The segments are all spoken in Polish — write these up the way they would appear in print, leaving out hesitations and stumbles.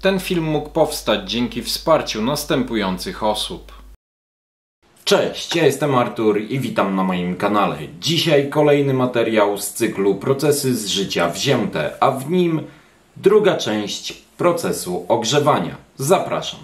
Ten film mógł powstać dzięki wsparciu następujących osób. Cześć, ja jestem Artur i witam na moim kanale. Dzisiaj kolejny materiał z cyklu Procesy z życia wzięte, a w nim druga część procesu ogrzewania. Zapraszam.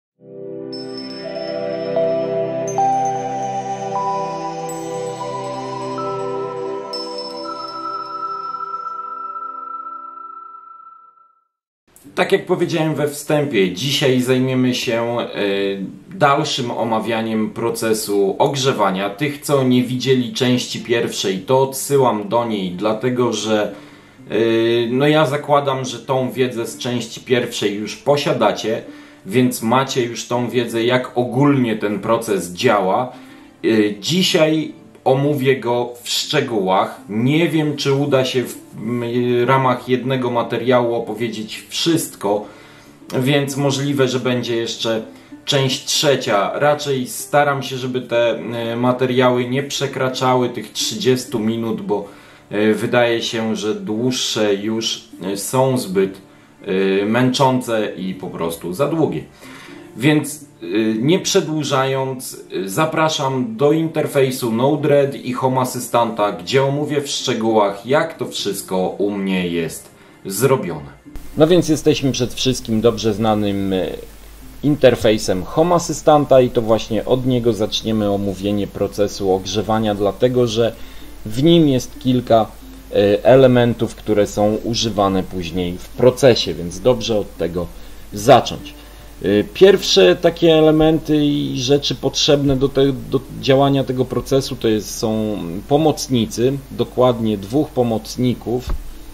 Tak jak powiedziałem we wstępie, dzisiaj zajmiemy się dalszym omawianiem procesu ogrzewania. Tych, co nie widzieli części pierwszej, to odsyłam do niej, dlatego że no ja zakładam, że tą wiedzę z części pierwszej już posiadacie, więc macie już tą wiedzę, jak ogólnie ten proces działa. Dzisiaj omówię go w szczegółach. Nie wiem, czy uda się w ramach jednego materiału opowiedzieć wszystko, więc możliwe, że będzie jeszcze część trzecia. Raczej staram się, żeby te materiały nie przekraczały tych 30 minut, bo wydaje się, że dłuższe już są zbyt męczące i po prostu za długie. Więc nie przedłużając, zapraszam do interfejsu Node-RED i Home Assistanta, gdzie omówię w szczegółach, jak to wszystko u mnie jest zrobione. No więc jesteśmy przed wszystkim dobrze znanym interfejsem Home Assistanta i to właśnie od niego zaczniemy omówienie procesu ogrzewania, dlatego że w nim jest kilka elementów, które są używane później w procesie, więc dobrze od tego zacząć. Pierwsze takie elementy i rzeczy potrzebne do działania tego procesu są pomocnicy, dokładnie dwóch pomocników,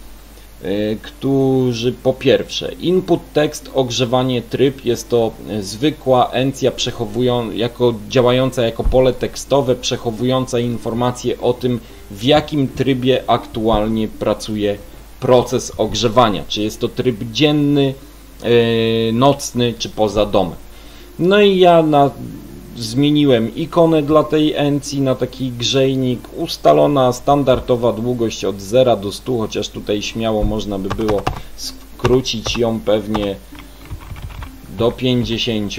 którzy po pierwsze input text, ogrzewanie tryb, jest to zwykła encja działająca jako pole tekstowe, przechowująca informacje o tym, w jakim trybie aktualnie pracuje proces ogrzewania, czy jest to tryb dzienny, nocny czy poza domem. No i ja zmieniłem ikonę dla tej encji na taki grzejnik, ustalona standardowa długość od 0 do 100, chociaż tutaj śmiało można by było skrócić ją pewnie do 50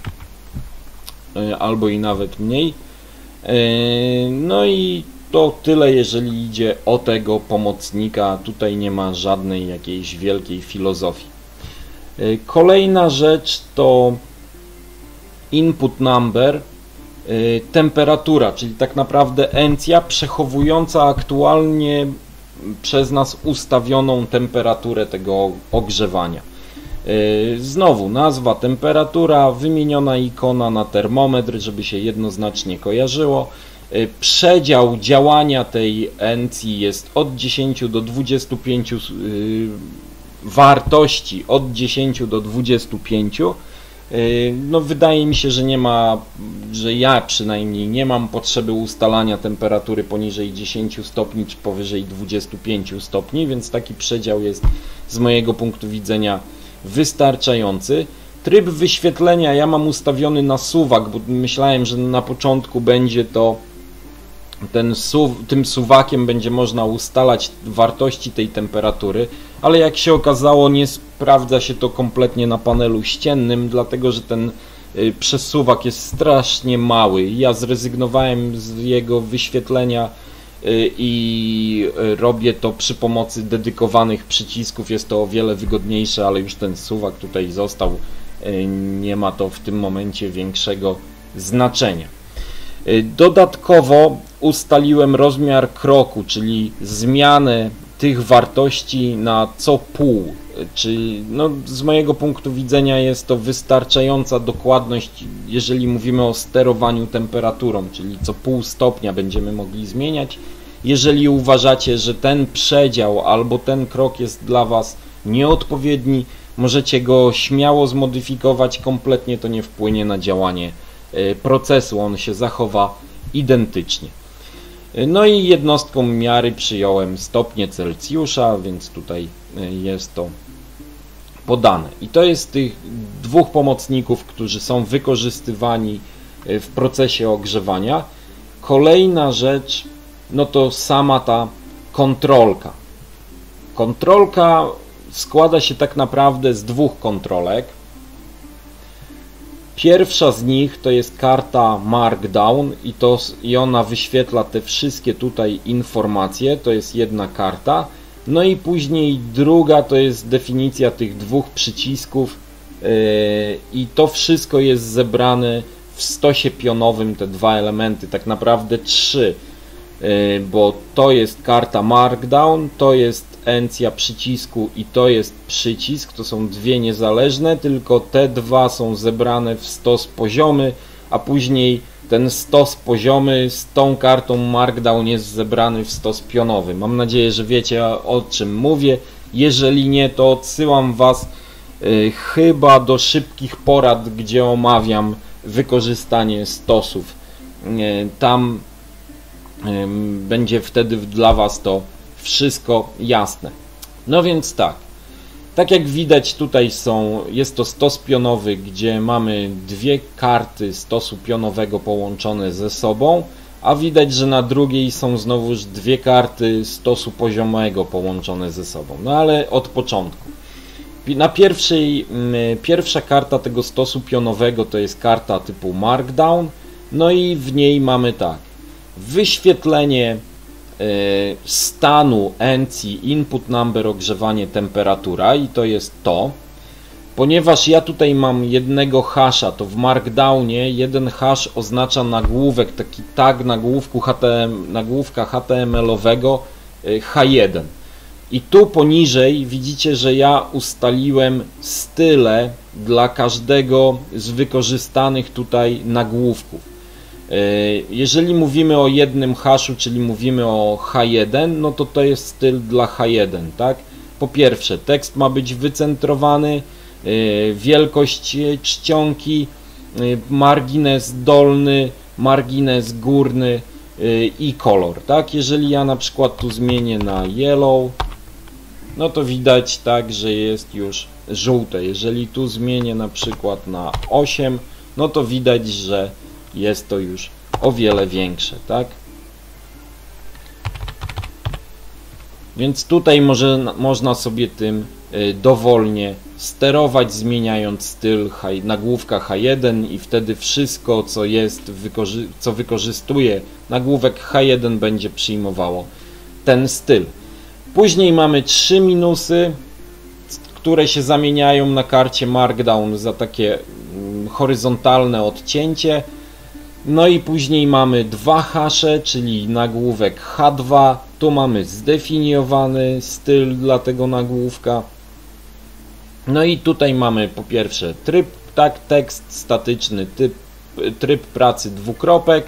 albo i nawet mniej. No i to tyle, jeżeli idzie o tego pomocnika. Tutaj nie ma żadnej jakiejś wielkiej filozofii. Kolejna rzecz to input number, temperatura, czyli tak naprawdę encja przechowująca aktualnie przez nas ustawioną temperaturę tego ogrzewania. Znowu nazwa, temperatura, wymieniona ikona na termometr, żeby się jednoznacznie kojarzyło. Przedział działania tej encji jest od 10 do 25 wartości od 10 do 25. No wydaje mi się, że ja przynajmniej nie mam potrzeby ustalania temperatury poniżej 10 stopni czy powyżej 25 stopni, więc taki przedział jest z mojego punktu widzenia wystarczający. Tryb wyświetlenia ja mam ustawiony na suwak, bo myślałem, że na początku będzie to tym suwakiem będzie można ustalać wartości tej temperatury, ale jak się okazało, nie sprawdza się to kompletnie na panelu ściennym, dlatego że ten przesuwak jest strasznie mały. Ja zrezygnowałem z jego wyświetlenia i robię to przy pomocy dedykowanych przycisków. Jest to o wiele wygodniejsze, ale już ten suwak tutaj został. Nie ma to w tym momencie większego znaczenia. Dodatkowo ustaliłem rozmiar kroku, czyli zmianę tych wartości na co pół, czyli no, z mojego punktu widzenia jest to wystarczająca dokładność, jeżeli mówimy o sterowaniu temperaturą, czyli co pół stopnia będziemy mogli zmieniać. Jeżeli uważacie, że ten przedział albo ten krok jest dla Was nieodpowiedni, możecie go śmiało zmodyfikować, kompletnie to nie wpłynie na działanie procesu, on się zachowa identycznie. No i jednostką miary przyjąłem stopnie Celsjusza, więc tutaj jest to podane. I to jest tych dwóch pomocników, którzy są wykorzystywani w procesie ogrzewania. Kolejna rzecz, no to sama ta kontrolka. Kontrolka składa się tak naprawdę z dwóch kontrolek. Pierwsza z nich to jest karta Markdown i ona wyświetla te wszystkie tutaj informacje, to jest jedna karta. No i później druga to jest definicja tych dwóch przycisków i to wszystko jest zebrane w stosie pionowym, te dwa elementy, tak naprawdę trzy, bo to jest karta Markdown, to jest encja przycisku i to jest przycisk, to są dwie niezależne, tylko te dwa są zebrane w stos poziomy, a później ten stos poziomy z tą kartą Markdown jest zebrany w stos pionowy. Mam nadzieję, że wiecie, o czym mówię. Jeżeli nie, to odsyłam Was chyba do szybkich porad, gdzie omawiam wykorzystanie stosów. Tam będzie wtedy dla Was to wszystko jasne. No więc tak jak widać tutaj jest to stos pionowy, gdzie mamy dwie karty stosu pionowego połączone ze sobą, a widać, że na drugiej są znowuż dwie karty stosu poziomego połączone ze sobą. No ale od początku. Na pierwsza karta tego stosu pionowego to jest karta typu Markdown, no i w niej mamy wyświetlenie stanu encji input number ogrzewanie temperatura i to jest to. Ponieważ ja tutaj mam jednego hasza, to w Markdownie jeden hash oznacza nagłówek, taki tag nagłówka HTML-owego H1. I tu poniżej widzicie, że ja ustaliłem style dla każdego z wykorzystanych tutaj nagłówków. Jeżeli mówimy o jednym haszu, czyli mówimy o H1, no to jest styl dla H1, tak? Po pierwsze, tekst ma być wycentrowany, wielkość czcionki, margines dolny, margines górny i kolor, tak? Jeżeli ja na przykład tu zmienię na yellow, no to widać że jest już żółte. Jeżeli tu zmienię na przykład na 8, no to widać, że jest to już o wiele większe, tak? Więc tutaj można sobie tym dowolnie sterować, zmieniając styl nagłówka H1 i wtedy wszystko, co wykorzystuje nagłówek H1, będzie przyjmowało ten styl. Później mamy 3 minusy, które się zamieniają na karcie Markdown za takie horyzontalne odcięcie. No i później mamy 2 hasze, czyli nagłówek H2. Tu mamy zdefiniowany styl dla tego nagłówka. No i tutaj mamy po pierwsze tryb, tekst statyczny, tryb pracy dwukropek.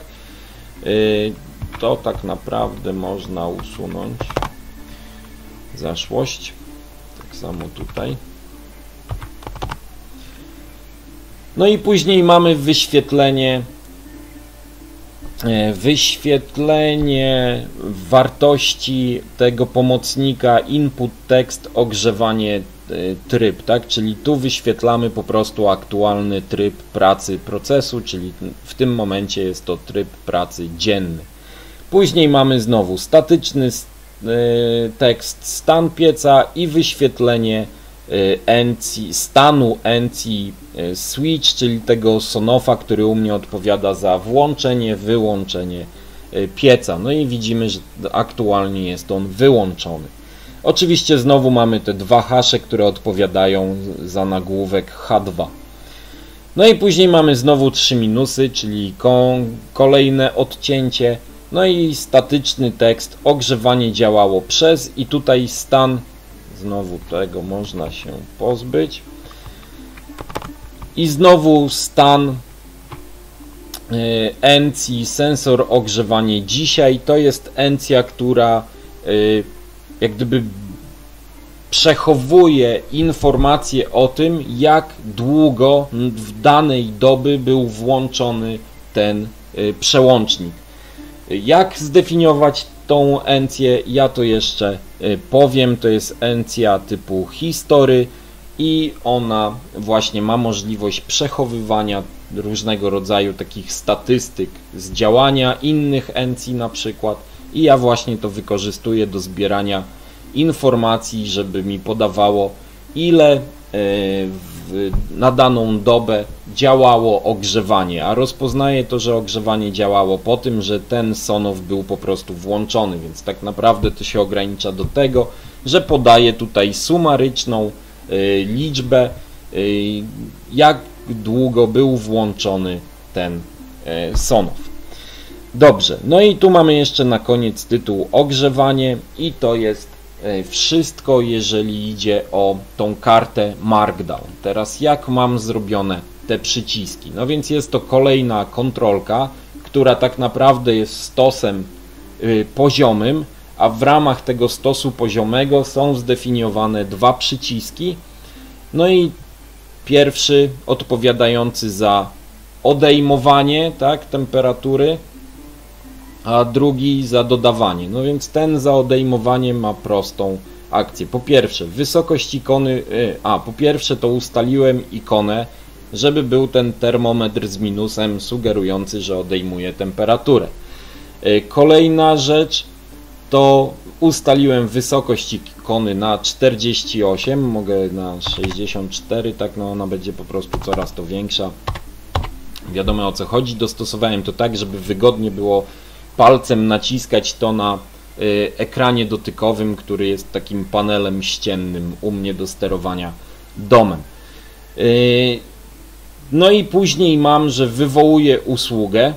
To tak naprawdę można usunąć. Zaszłość. Tak samo tutaj. No i później mamy wyświetlenie wartości tego pomocnika input text ogrzewanie tryb, tak? Czyli tu wyświetlamy po prostu aktualny tryb pracy procesu, czyli w tym momencie jest to tryb pracy dzienny. Później mamy znowu statyczny tekst stan pieca i wyświetlenie stanu encji switch, czyli tego sonofa, który u mnie odpowiada za włączenie, wyłączenie pieca. No i widzimy, że aktualnie jest on wyłączony. Oczywiście znowu mamy te 2 hasze, które odpowiadają za nagłówek H2. No i później mamy znowu 3 minusy, czyli kolejne odcięcie. No i statyczny tekst, ogrzewanie działało przez i tutaj stan, znowu tego można się pozbyć. I znowu stan encji sensor ogrzewanie dzisiaj. To jest encja, która jak gdyby przechowuje informacje o tym, jak długo w danej doby był włączony ten przełącznik. Jak zdefiniować tą encję, ja to jeszcze powiem. To jest encja typu history i ona właśnie ma możliwość przechowywania różnego rodzaju takich statystyk z działania innych encji na przykład i ja właśnie to wykorzystuję do zbierania informacji, żeby mi podawało, ile na daną dobę działało ogrzewanie, a rozpoznaje to, że ogrzewanie działało po tym, że ten Sonoff był po prostu włączony, więc tak naprawdę to się ogranicza do tego, że podaje tutaj sumaryczną liczbę, jak długo był włączony ten Sonoff. Dobrze, no i tu mamy jeszcze na koniec tytuł ogrzewanie i to jest wszystko, jeżeli idzie o tą kartę Markdown. Teraz jak mam zrobione te przyciski? No więc jest to kolejna kontrolka, która tak naprawdę jest stosem poziomym, a w ramach tego stosu poziomego są zdefiniowane dwa przyciski. No i pierwszy odpowiadający za odejmowanie, tak, temperatury, a drugi za dodawanie. No więc ten za odejmowanie ma prostą akcję. Po pierwsze, wysokość ikony, po pierwsze to ustaliłem ikonę, żeby był ten termometr z minusem sugerujący, że odejmuje temperaturę. Kolejna rzecz to ustaliłem wysokość ikony na 48, mogę na 64, tak, no ona będzie po prostu coraz to większa. Wiadomo o co chodzi, dostosowałem to tak, żeby wygodnie było palcem naciskać to na ekranie dotykowym, który jest takim panelem ściennym u mnie do sterowania domem. No i później mam, że wywołuję usługę,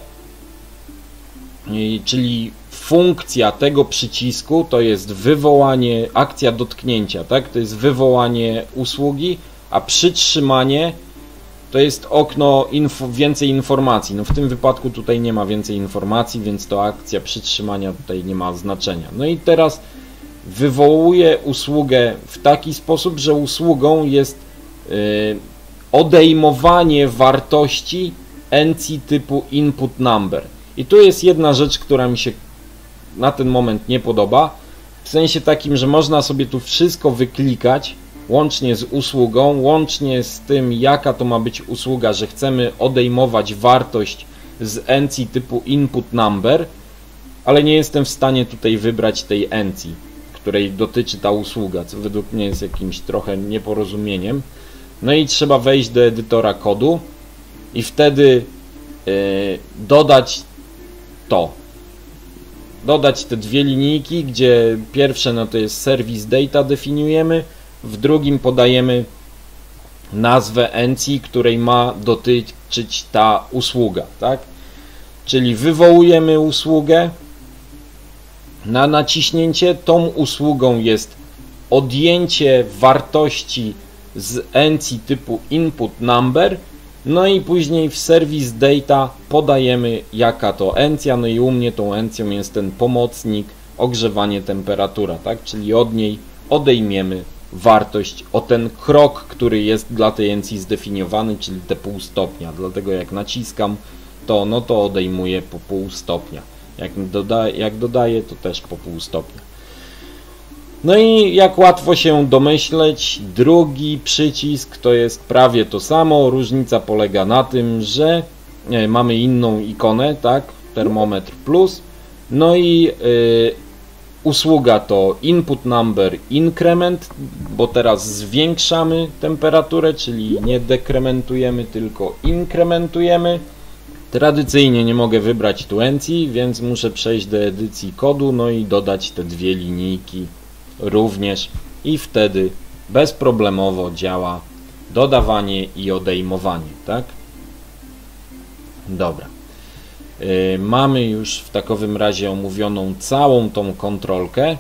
czyli funkcja tego przycisku to jest wywołanie, akcja dotknięcia, tak? To jest wywołanie usługi, a przytrzymanie to jest okno więcej informacji. No w tym wypadku tutaj nie ma więcej informacji, więc to akcja przytrzymania tutaj nie ma znaczenia. No i teraz wywołuję usługę w taki sposób, że usługą jest odejmowanie wartości NC typu input number. I tu jest jedna rzecz, która mi się na ten moment nie podoba, w sensie takim, że można sobie tu wszystko wyklikać, łącznie z usługą, łącznie z tym, jaka to ma być usługa, że chcemy odejmować wartość z NC typu input number, ale nie jestem w stanie tutaj wybrać tej NC, której dotyczy ta usługa, co według mnie jest jakimś trochę nieporozumieniem. No i trzeba wejść do edytora kodu i wtedy dodać to. Dodać te dwie linijki, gdzie pierwsze no to jest service data definiujemy, w drugim podajemy nazwę NC, której ma dotyczyć ta usługa, tak? Czyli wywołujemy usługę na naciśnięcie, tą usługą jest odjęcie wartości z NC typu input number, no i później w service data podajemy jaka to encja, no i u mnie tą encją jest ten pomocnik ogrzewanie temperatura, tak? Czyli od niej odejmiemy wartość o ten krok, który jest dla tej encji zdefiniowany, czyli te pół stopnia, dlatego jak naciskam to, no to odejmuję po pół stopnia, jak dodaję to też po pół stopnia. No i jak łatwo się domyśleć, drugi przycisk to jest prawie to samo, różnica polega na tym, że mamy inną ikonę, tak, termometr plus, no i usługa to input number increment, bo teraz zwiększamy temperaturę, czyli nie dekrementujemy, tylko inkrementujemy. Tradycyjnie nie mogę wybrać tu encji, więc muszę przejść do edycji kodu, no i dodać te dwie linijki również i wtedy bezproblemowo działa dodawanie i odejmowanie, tak? Dobra. Mamy już w takowym razie omówioną całą tą kontrolkę.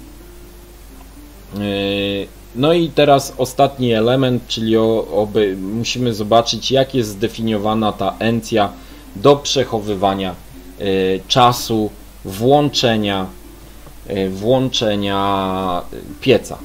No i teraz ostatni element, czyli musimy zobaczyć, jak jest zdefiniowana ta encja do przechowywania czasu włączenia pieca.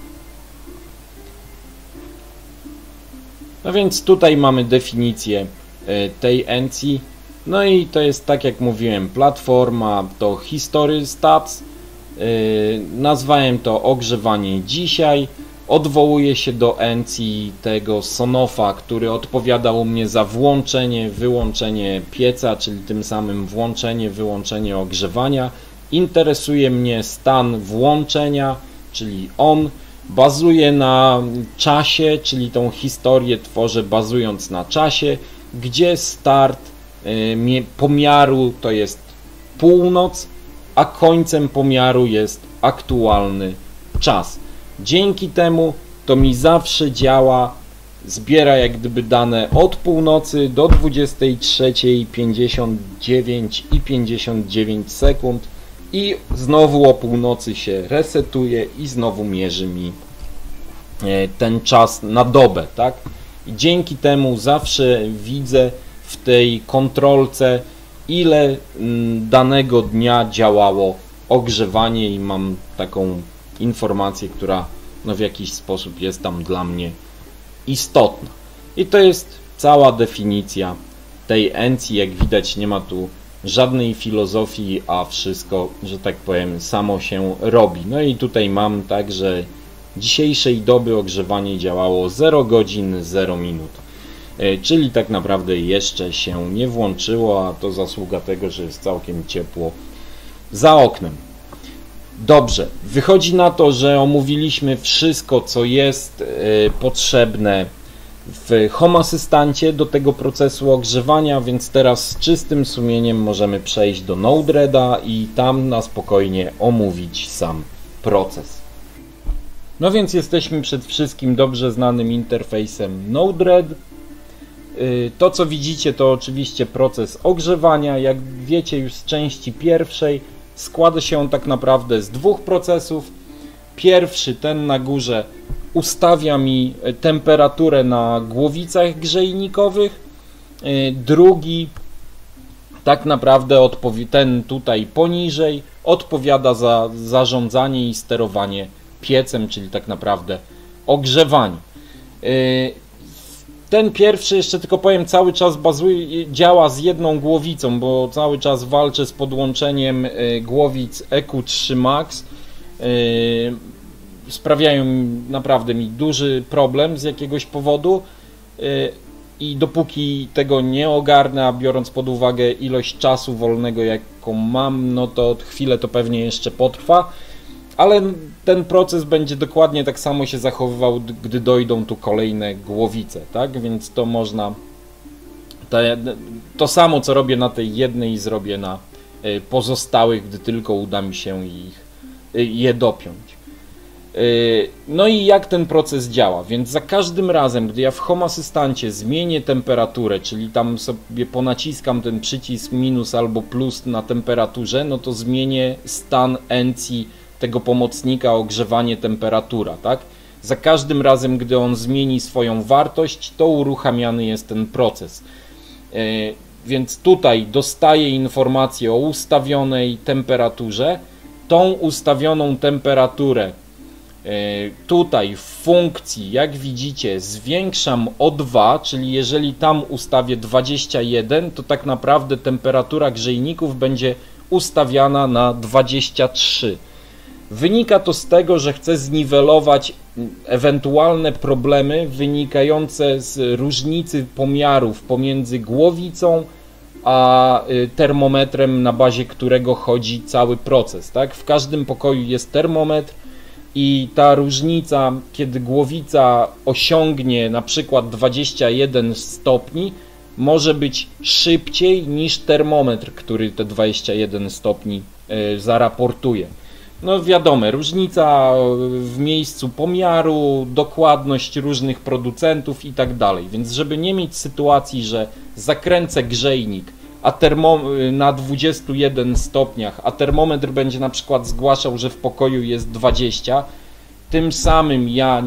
No więc tutaj mamy definicję tej encji. No i to jest, tak jak mówiłem, platforma to History Stats. Nazwałem to ogrzewanie dzisiaj. Odwołuję się do encji tego Sonoffa, który odpowiadał u mnie za włączenie, wyłączenie pieca, czyli tym samym włączenie, wyłączenie ogrzewania. Interesuje mnie stan włączenia, czyli on bazuje na czasie, czyli tą historię tworzę bazując na czasie, gdzie start pomiaru to jest północ, a końcem pomiaru jest aktualny czas. Dzięki temu to mi zawsze działa, zbiera jak gdyby dane od północy do 23:59 sekund i znowu o północy się resetuje i znowu mierzy mi ten czas na dobę, tak? I dzięki temu zawsze widzę w tej kontrolce, ile danego dnia działało ogrzewanie i mam taką informację, która no w jakiś sposób jest tam dla mnie istotna. I to jest cała definicja tej encji. Jak widać, nie ma tu żadnej filozofii, a wszystko, że tak powiem, samo się robi. No i tutaj mam tak, że dzisiejszej doby ogrzewanie działało 0 godzin 0 minut. Czyli tak naprawdę jeszcze się nie włączyło, a to zasługa tego, że jest całkiem ciepło za oknem. Dobrze, wychodzi na to, że omówiliśmy wszystko, co jest potrzebne w Home Asystancie do tego procesu ogrzewania, więc teraz z czystym sumieniem możemy przejść do Node-REDa i tam na spokojnie omówić sam proces. No więc jesteśmy przed wszystkim dobrze znanym interfejsem Node-RED. To, co widzicie, to oczywiście proces ogrzewania. Jak wiecie już z części pierwszej, składa się on tak naprawdę z dwóch procesów. Pierwszy, ten na górze, ustawia mi temperaturę na głowicach grzejnikowych. Drugi, tak naprawdę ten tutaj poniżej, odpowiada za zarządzanie i sterowanie piecem, czyli tak naprawdę ogrzewanie. Ten pierwszy, jeszcze tylko powiem, cały czas działa z jedną głowicą, bo cały czas walczę z podłączeniem głowic EQ3 Max. Sprawiają naprawdę mi duży problem z jakiegoś powodu i dopóki tego nie ogarnę, a biorąc pod uwagę ilość czasu wolnego, jaką mam, no to chwilę to pewnie jeszcze potrwa. Ale ten proces będzie dokładnie tak samo się zachowywał, gdy dojdą tu kolejne głowice, tak? Więc to można to samo, co robię na tej jednej, zrobię na pozostałych, gdy tylko uda mi się je dopiąć. No i jak ten proces działa? Więc za każdym razem, gdy ja w Home Asystancie zmienię temperaturę, czyli tam sobie ponaciskam ten przycisk minus albo plus na temperaturze, no to zmienię stan encji tego pomocnika ogrzewanie temperatura, tak? Za każdym razem, gdy on zmieni swoją wartość, to uruchamiany jest ten proces. Więc tutaj dostaję informację o ustawionej temperaturze. Tą ustawioną temperaturę tutaj w funkcji, jak widzicie, zwiększam o 2, czyli jeżeli tam ustawię 21, to tak naprawdę temperatura grzejników będzie ustawiana na 23. Wynika to z tego, że chcę zniwelować ewentualne problemy wynikające z różnicy pomiarów pomiędzy głowicą a termometrem, na bazie którego chodzi cały proces. Tak? W każdym pokoju jest termometr i ta różnica, kiedy głowica osiągnie na przykład 21 stopni, może być szybciej niż termometr, który te 21 stopni zaraportuje. No wiadomo, różnica w miejscu pomiaru, dokładność różnych producentów i tak dalej. Więc żeby nie mieć sytuacji, że zakręcę grzejnik na 21 stopniach, a termometr będzie na przykład zgłaszał, że w pokoju jest 20, tym samym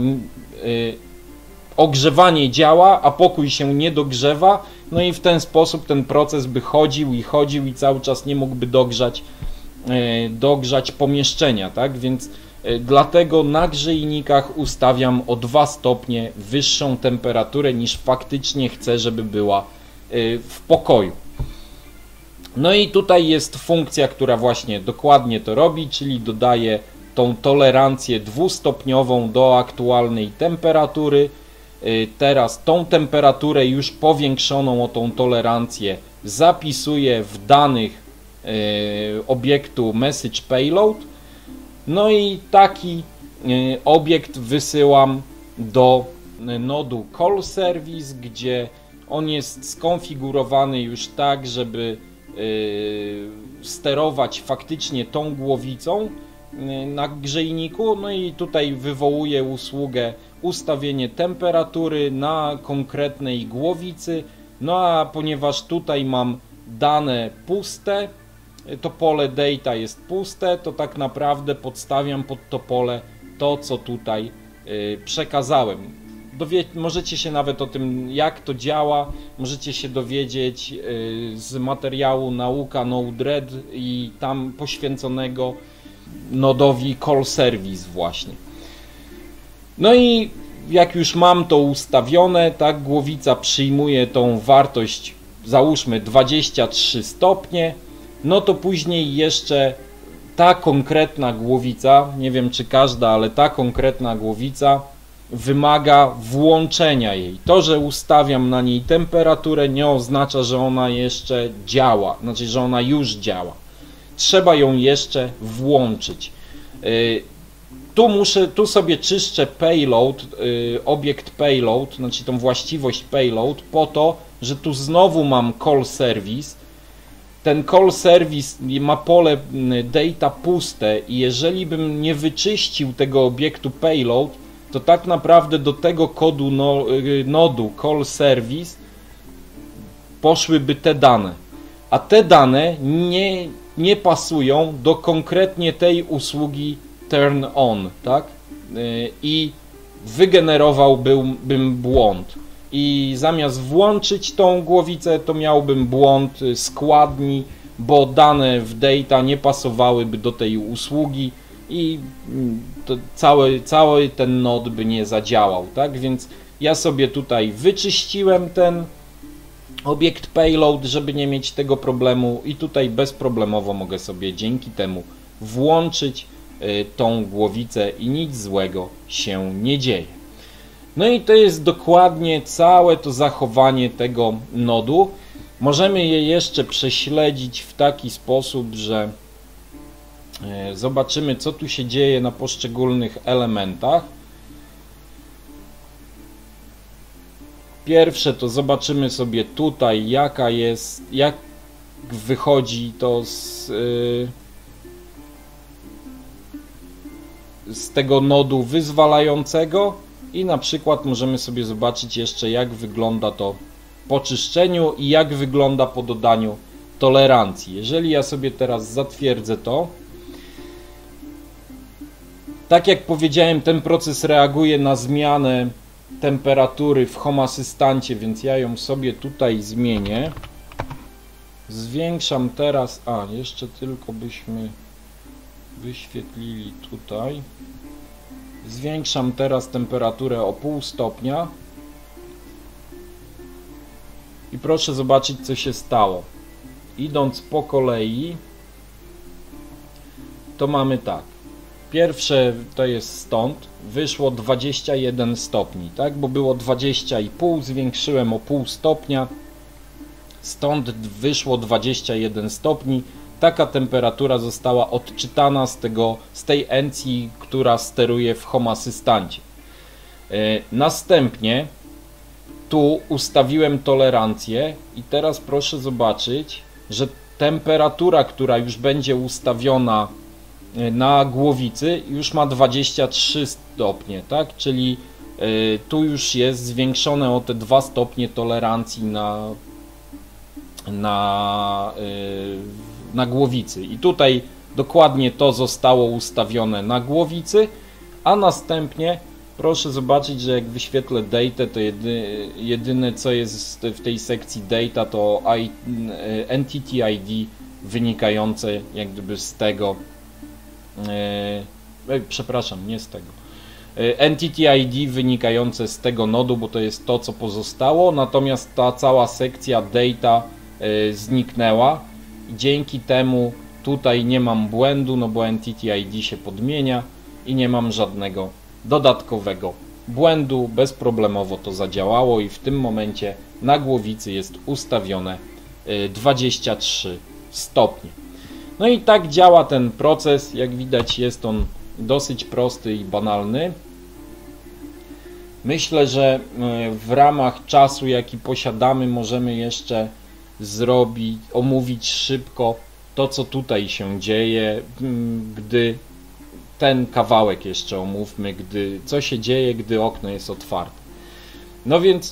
ogrzewanie działa, a pokój się nie dogrzewa, no i w ten sposób ten proces by chodził i cały czas nie mógłby dogrzać pomieszczenia, tak? Więc dlatego na grzejnikach ustawiam o 2 stopnie wyższą temperaturę niż faktycznie chcę, żeby była w pokoju. No i tutaj jest funkcja, która właśnie dokładnie to robi, czyli dodaje tą tolerancję dwustopniową do aktualnej temperatury. Teraz tą temperaturę już powiększoną o tą tolerancję zapisuję w danych obiektu message payload. No i taki obiekt wysyłam do nodu call service, gdzie on jest skonfigurowany już tak, żeby sterować faktycznie tą głowicą na grzejniku. No i tutaj wywołuje usługę ustawienie temperatury na konkretnej głowicy. No a ponieważ tutaj mam dane puste, to pole data jest puste, to tak naprawdę podstawiam pod to pole to, co tutaj przekazałem. Możecie się nawet o tym, jak to działa, możecie się dowiedzieć z materiału Nauka Node-RED i tam poświęconego nodowi call service właśnie. No i jak już mam to ustawione, tak, głowica przyjmuje tą wartość, załóżmy 23 stopnie, no to później jeszcze ta konkretna głowica, nie wiem czy każda, ale ta konkretna głowica wymaga włączenia jej. To, że ustawiam na niej temperaturę, nie oznacza, że ona jeszcze działa, znaczy, że ona już działa. Trzeba ją jeszcze włączyć. Tu sobie czyszczę payload, obiekt payload, znaczy tą właściwość payload, po to, że tu znowu mam call service. Ten call service ma pole data puste i jeżeli bym nie wyczyścił tego obiektu payload, to tak naprawdę do tego kodu nodu call service poszłyby te dane. A te dane nie pasują do konkretnie tej usługi turn on, tak? I wygenerowałbym błąd. I zamiast włączyć tą głowicę, to miałbym błąd składni, bo dane w data nie pasowałyby do tej usługi i to cały ten nod by nie zadziałał, tak? Więc ja sobie tutaj wyczyściłem ten obiekt payload, żeby nie mieć tego problemu i tutaj bezproblemowo mogę sobie dzięki temu włączyć tą głowicę i nic złego się nie dzieje. No i to jest dokładnie całe to zachowanie tego nodu. Możemy je jeszcze prześledzić w taki sposób, że zobaczymy, co tu się dzieje na poszczególnych elementach. Pierwsze to zobaczymy sobie tutaj, jak wychodzi to z tego nodu wyzwalającego i na przykład możemy sobie zobaczyć jeszcze, jak wygląda to po czyszczeniu i jak wygląda po dodaniu tolerancji. Jeżeli ja sobie teraz zatwierdzę to, tak jak powiedziałem, ten proces reaguje na zmianę temperatury w Home Asystancie, więc ja ją sobie tutaj zmienię. Zwiększam teraz, jeszcze tylko byśmy wyświetlili tutaj. Zwiększam teraz temperaturę o 0,5 stopnia. I proszę zobaczyć, co się stało. Idąc po kolei, to mamy tak. Pierwsze to jest stąd, wyszło 21 stopni, tak? Bo było 20,5, zwiększyłem o 0,5 stopnia. Stąd wyszło 21 stopni. Taka temperatura została odczytana z tej encji, która steruje w Home Asystancie. Następnie tu ustawiłem tolerancję i teraz proszę zobaczyć, że temperatura, która już będzie ustawiona na głowicy, już ma 23 stopnie, tak? Czyli tu już jest zwiększone o te 2 stopnie tolerancji na głowicy. I tutaj dokładnie to zostało ustawione na głowicy, a następnie proszę zobaczyć, że jak wyświetlę data, to jedyne co jest w tej sekcji data to entity ID wynikające jak gdyby z tego, przepraszam, nie z tego, entity ID wynikające z tego nodu, bo to jest to, co pozostało, natomiast ta cała sekcja data zniknęła i dzięki temu tutaj nie mam błędu, no bo entity ID się podmienia i nie mam żadnego dodatkowego błędu, bezproblemowo to zadziałało i w tym momencie na głowicy jest ustawione 23 stopnie. No i tak działa ten proces, jak widać jest on dosyć prosty i banalny. Myślę, że w ramach czasu, jaki posiadamy, możemy jeszcze omówić szybko to, co tutaj się dzieje, gdy ten kawałek jeszcze omówmy, co się dzieje, gdy okno jest otwarte. No więc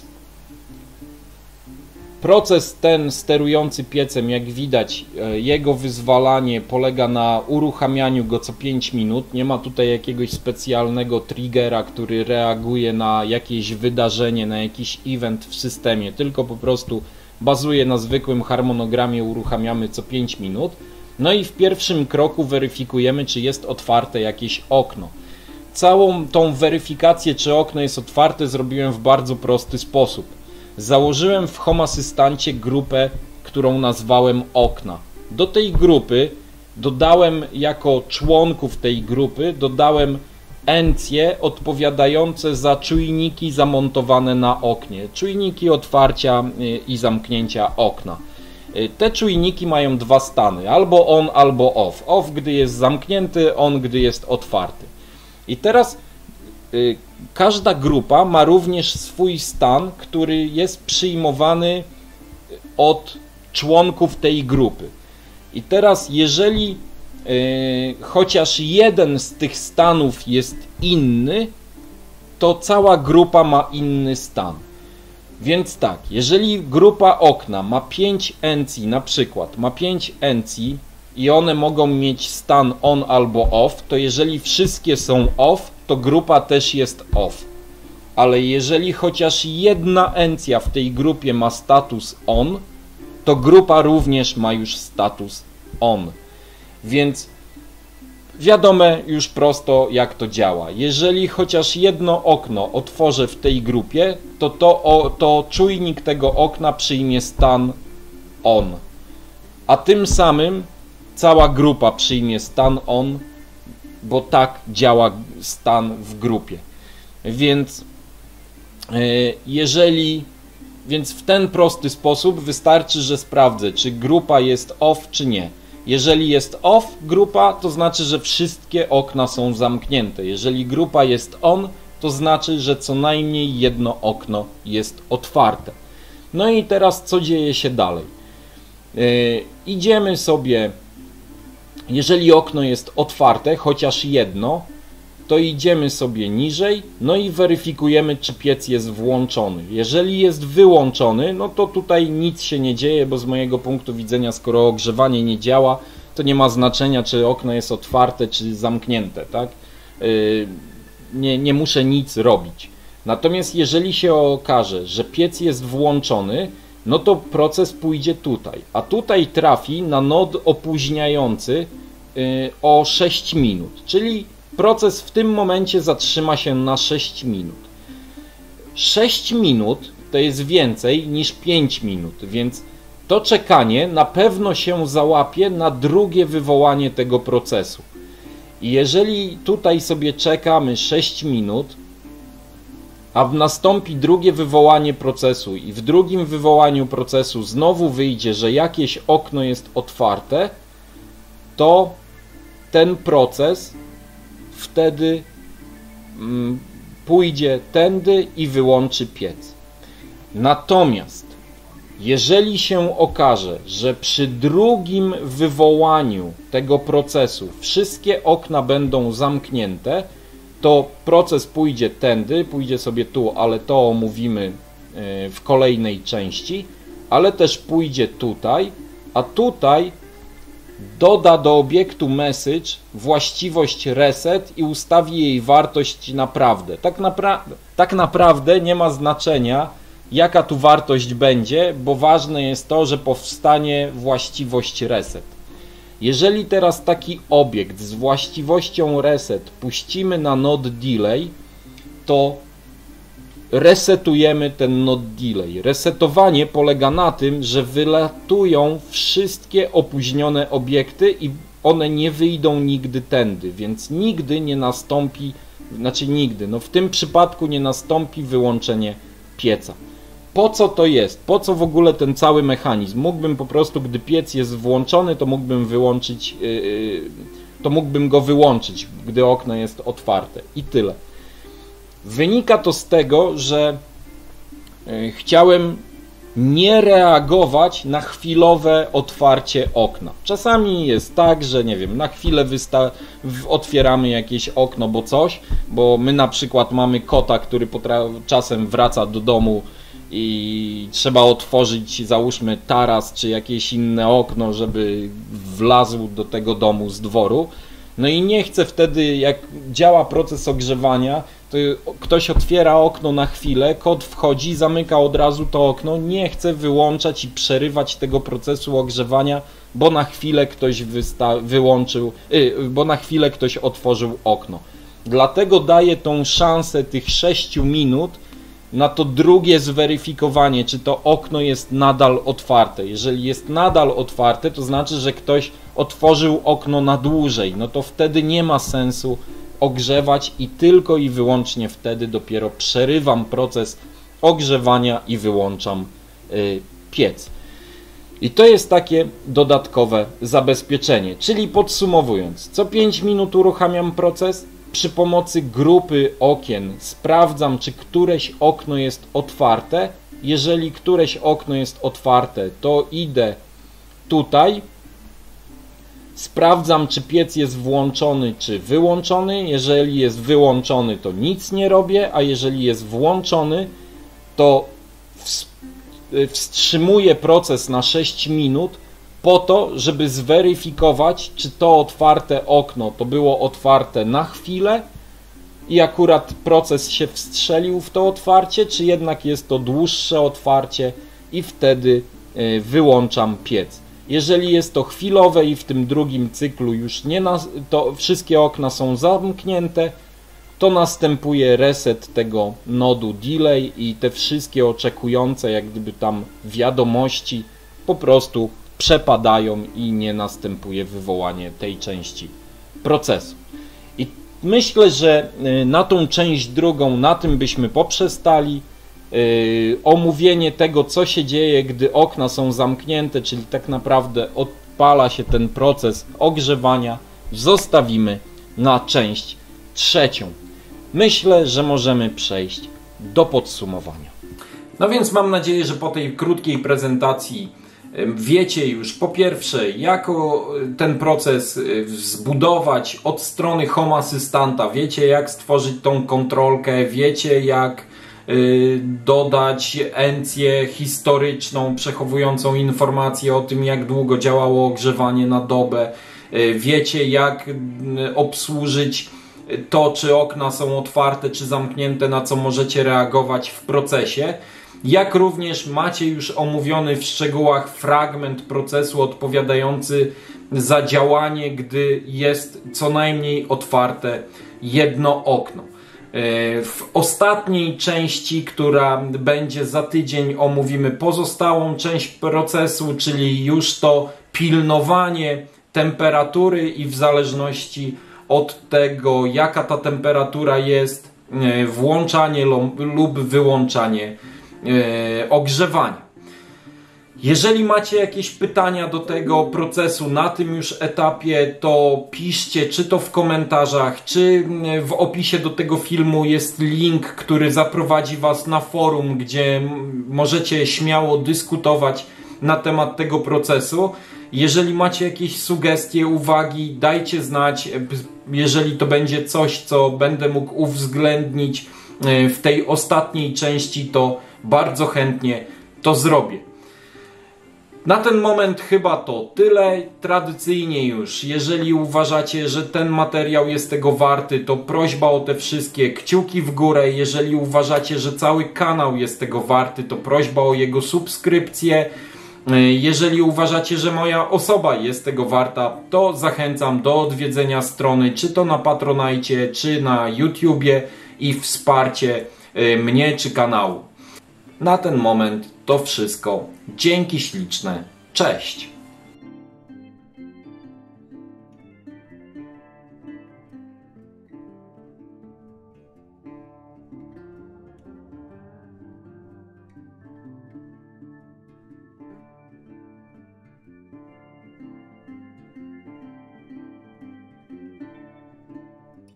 proces ten sterujący piecem, jak widać, jego wyzwalanie polega na uruchamianiu go co 5 minut. Nie ma tutaj jakiegoś specjalnego triggera, który reaguje na jakieś wydarzenie, na jakiś event w systemie, tylko po prostu bazuje na zwykłym harmonogramie, uruchamiamy co 5 minut. No i w pierwszym kroku weryfikujemy, czy jest otwarte jakieś okno. Całą tą weryfikację, czy okno jest otwarte, zrobiłem w bardzo prosty sposób. Założyłem w Home Asystancie grupę, którą nazwałem okna. Do tej grupy dodałem jako członków tej grupy, dodałem encje odpowiadające za czujniki zamontowane na oknie. Czujniki otwarcia i zamknięcia okna. Te czujniki mają dwa stany, albo on, albo off. Off, gdy jest zamknięty, on, gdy jest otwarty. I teraz każda grupa ma również swój stan, który jest przyjmowany od członków tej grupy. I teraz jeżeli chociaż jeden z tych stanów jest inny, to cała grupa ma inny stan. Więc tak, jeżeli grupa okna ma 5 encji, na przykład ma 5 encji i one mogą mieć stan on albo off, to jeżeli wszystkie są off, to grupa też jest off. Ale jeżeli chociaż jedna encja w tej grupie ma status on, to grupa również ma już status on. Więc wiadomo już prosto, jak to działa. Jeżeli chociaż jedno okno otworzę w tej grupie, to czujnik tego okna przyjmie stan on. A tym samym cała grupa przyjmie stan on, bo tak działa stan w grupie. Więc więc w ten prosty sposób wystarczy, że sprawdzę, czy grupa jest off, czy nie. Jeżeli jest off grupa, to znaczy, że wszystkie okna są zamknięte. Jeżeli grupa jest on, to znaczy, że co najmniej jedno okno jest otwarte. No i teraz co dzieje się dalej? Idziemy sobie, jeżeli okno jest otwarte, chociaż jedno, to idziemy sobie niżej, no i weryfikujemy, czy piec jest włączony. Jeżeli jest wyłączony, no to tutaj nic się nie dzieje, bo z mojego punktu widzenia, skoro ogrzewanie nie działa, to nie ma znaczenia, czy okno jest otwarte, czy zamknięte, tak? Nie muszę nic robić. Natomiast jeżeli się okaże, że piec jest włączony, no to proces pójdzie tutaj, a tutaj trafi na nod opóźniający o 6 minut, czyli proces w tym momencie zatrzyma się na 6 minut. 6 minut to jest więcej niż 5 minut, więc to czekanie na pewno się załapie na drugie wywołanie tego procesu. I jeżeli tutaj sobie czekamy 6 minut, a nastąpi drugie wywołanie procesu i w drugim wywołaniu procesu znowu wyjdzie, że jakieś okno jest otwarte, to ten proces wtedy pójdzie tędy i wyłączy piec. Natomiast jeżeli się okaże, że przy drugim wywołaniu tego procesu wszystkie okna będą zamknięte, to proces pójdzie tędy, pójdzie sobie tu, ale to omówimy w kolejnej części, ale też pójdzie tutaj, a tutaj doda do obiektu message właściwość reset i ustawi jej wartość naprawdę. Tak naprawdę nie ma znaczenia, jaka tu wartość będzie, bo ważne jest to, że powstanie właściwość reset. Jeżeli teraz taki obiekt z właściwością reset puścimy na node delay, to resetujemy ten node delay. Resetowanie polega na tym, że wylatują wszystkie opóźnione obiekty i one nie wyjdą nigdy tędy, więc nigdy nie nastąpi, w tym przypadku nie nastąpi wyłączenie pieca. Po co to jest? Po co w ogóle ten cały mechanizm? Mógłbym po prostu, gdy piec jest włączony, to mógłbym wyłączyć to mógłbym go wyłączyć, gdy okno jest otwarte i tyle. Wynika to z tego, że chciałem nie reagować na chwilowe otwarcie okna. Czasami jest tak, że nie wiem, na chwilę otwieramy jakieś okno, bo my na przykład mamy kota, który czasem wraca do domu i trzeba otworzyć, załóżmy, taras czy jakieś inne okno, żeby wlazł do tego domu z dworu. No i nie chcę wtedy, jak działa proces ogrzewania, to ktoś otwiera okno na chwilę, kot wchodzi, zamyka od razu to okno, nie chcę wyłączać i przerywać tego procesu ogrzewania, bo na chwilę ktoś bo na chwilę ktoś otworzył okno. Dlatego daję tą szansę tych 6 minut na to drugie zweryfikowanie, czy to okno jest nadal otwarte. Jeżeli jest nadal otwarte, to znaczy, że ktoś otworzył okno na dłużej. No to wtedy nie ma sensu ogrzewać i tylko i wyłącznie wtedy dopiero przerywam proces ogrzewania i wyłączam piec. I to jest takie dodatkowe zabezpieczenie. Czyli podsumowując, co 5 minut uruchamiam proces. Przy pomocy grupy okien sprawdzam, czy któreś okno jest otwarte. Jeżeli któreś okno jest otwarte, to idę tutaj. Sprawdzam, czy piec jest włączony, czy wyłączony. Jeżeli jest wyłączony, to nic nie robię, a jeżeli jest włączony, to wstrzymuję proces na 6 minut po to, żeby zweryfikować, czy to otwarte okno to było otwarte na chwilę i akurat proces się wstrzelił w to otwarcie, czy jednak jest to dłuższe otwarcie i wtedy wyłączam piec. Jeżeli jest to chwilowe i w tym drugim cyklu już to wszystkie okna są zamknięte, to następuje reset tego nodu delay i te wszystkie oczekujące jak gdyby tam wiadomości po prostu przepadają i nie następuje wywołanie tej części procesu. I myślę, że na tą część drugą na tym byśmy poprzestali. Omówienie tego, co się dzieje, gdy okna są zamknięte, czyli tak naprawdę odpala się ten proces ogrzewania, zostawimy na część trzecią. Myślę, że możemy przejść do podsumowania. No więc mam nadzieję, że po tej krótkiej prezentacji wiecie już po pierwsze, jak ten proces zbudować od strony Home Assistanta, wiecie jak stworzyć tą kontrolkę, wiecie jak dodać encję historyczną przechowującą informacje o tym, jak długo działało ogrzewanie na dobę, wiecie jak obsłużyć to, czy okna są otwarte, czy zamknięte, na co możecie reagować w procesie. Jak również macie już omówiony w szczegółach fragment procesu odpowiadający za działanie, gdy jest co najmniej otwarte jedno okno. W ostatniej części, która będzie za tydzień, omówimy pozostałą część procesu, czyli już to pilnowanie temperatury i w zależności od tego, jaka ta temperatura jest, włączanie lub wyłączanie ogrzewania. Jeżeli macie jakieś pytania do tego procesu na tym już etapie, to piszcie, czy to w komentarzach, czy w opisie do tego filmu jest link, który zaprowadzi Was na forum, gdzie możecie śmiało dyskutować na temat tego procesu. Jeżeli macie jakieś sugestie, uwagi, dajcie znać, jeżeli to będzie coś, co będę mógł uwzględnić w tej ostatniej części, to bardzo chętnie to zrobię. Na ten moment chyba to tyle. Tradycyjnie już, jeżeli uważacie, że ten materiał jest tego warty, to prośba o te wszystkie kciuki w górę. Jeżeli uważacie, że cały kanał jest tego warty, to prośba o jego subskrypcję. Jeżeli uważacie, że moja osoba jest tego warta, to zachęcam do odwiedzenia strony, czy to na Patronite, czy na YouTubie i wsparcie mnie czy kanału. Na ten moment to wszystko. Dzięki śliczne. Cześć!